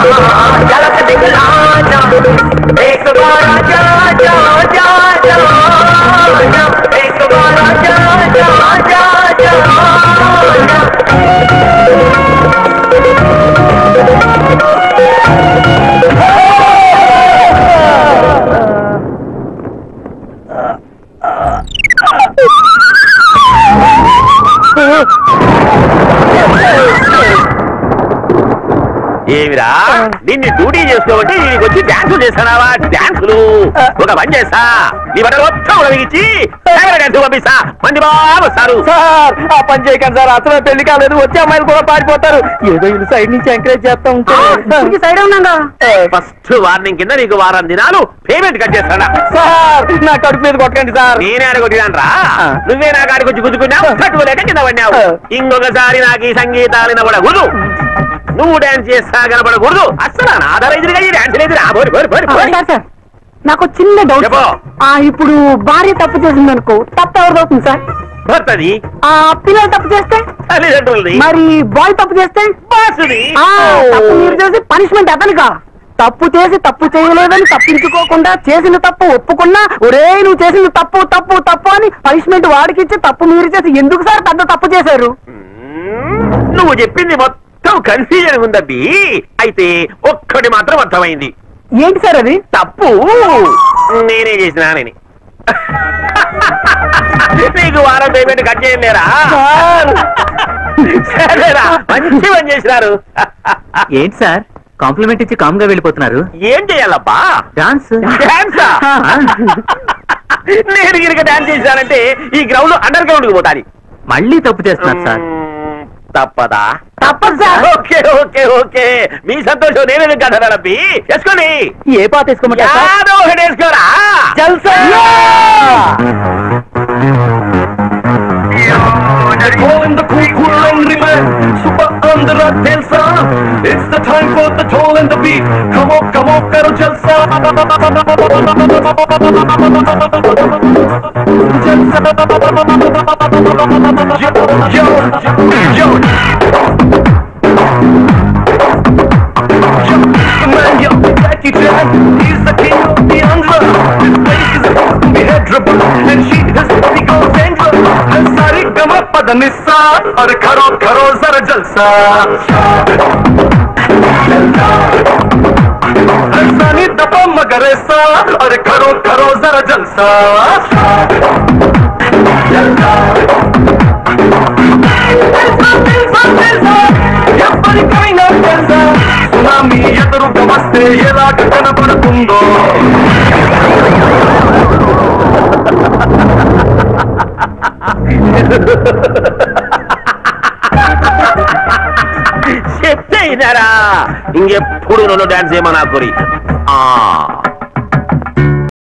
झलक दिखलाना एक बार आजा जा जा जा एक बार आजा जा जा जा ఏమిరా నిన్ను డ్యూటీ చేసుకోబట్టి నీకు వచ్చి డాన్సులు చేస్తానావా? డాన్సులు ఒక పని చేస్తా, నీ బట్టలు మొత్తం ఉడవిగించి పంపిస్తా, మంది బాగా వస్తారు. సార్ ఆ పని చేయకండి సార్, అసలు పెళ్లి కాలేదు, వచ్చే అమ్మాయిలు కూడా పారిపోతారు. ఏదో ఇల్లు సైడ్ నుంచి ఎంకరేజ్ చేస్తా ఉంటారు. సైడ్ ఉన్నా ఫస్ట్ వార్నింగ్ కింద నీకు వారం దినాలు పేమెంట్ కట్ చేస్తాడా? సార్ నా కడుపు మీద కొట్టకండి సార్. నేనే అడగొట్టినాను రా, నువ్వే నా కాడికి వచ్చి గుద్దుకున్నావు, కట్టుకోలేక కింద పడినావు. ఇంకొకసారి నాకు ఈ సంగీతాలు వినబడకూడదు, నువ్వు డాన్స్ చేస్తా కనబడకూడదు. అసలు ఆధారైతుగా ఈ డాన్స్ లేదు. నాకు చిన్న డౌట్. ఇప్పుడు భార్య తప్పు చేసింది అనుకో, తప్పు ఎవరిది అవుతుంది సార్? భర్తది. పిల్లలు తప్పు చేస్తే తల్లిదండ్రులది. మరి బాయ్ తప్పు చేస్తే బాసుది. తప్పు మీరు చేసి పనిష్మెంట్ అతనిగా. తప్పు చేసి తప్పు చేయలేదని తప్పించుకోకుండా చేసిన తప్పు ఒప్పుకున్నా, ఒరే నువ్వు చేసిన తప్పు తప్పు తప్పు అని పనిష్మెంట్ వాడికి ఇచ్చి తప్పు మీరు చేసి ఎందుకు సార్ పెద్ద తప్పు చేశారు? నువ్వు చెప్పింది మొత్తం కన్ఫ్యూజన్ ఉందబ్బి. అయితే ఒక్కటి మాత్రం అర్థమైంది. ఏంటి సార్ అది? తప్పు నేనే చేసినానని. నీకు వారం పేమెంట్ కట్ చేయలేరా? సరేరా, మంచి పని చేసినారు. ఏంటి సార్ కాంప్లిమెంట్ ఇచ్చి కామ్గా వెళ్ళిపోతున్నారు? ఏం చెయ్యాలబ్బా? డాన్స్. డాన్సా? నేను గిరిక డాన్స్ చేశానంటే ఈ గ్రౌండ్ అండర్ గ్రౌండ్ కి పోతాది. మళ్ళీ తప్పు చేస్తున్నారు సార్. తప్పదా? తప్పదు సార్. ఓకే ఓకే ఓకే, మీ సంతోషం నేను కదా నప్పి. వేసుకోండి. ఏ పాట వేసుకోమంటారు? వేసుకోరా. జల్సా. Calling the cool, cool angry man, super under a telsa. It's the time for the toll and the beat. Come on, karo jalsa. Yo, yo, yo. Man, yo, Jackie Chan, he's the king of the Andhra. This place is supposed to be Hyderabad, and she has to go central. And sari gama padanissa, aur karo karo zara jalsa. And sani dapa magaresa, aur karo karo zara jalsa. Everybody coming up jalsa. Tsunami ఎదురుగా వస్తే ఎలాగ కనబడుతుందో. చెప్తే ఇదారా, ఇంకెప్పుడు నన్ను dance చేయమని ఆకురి.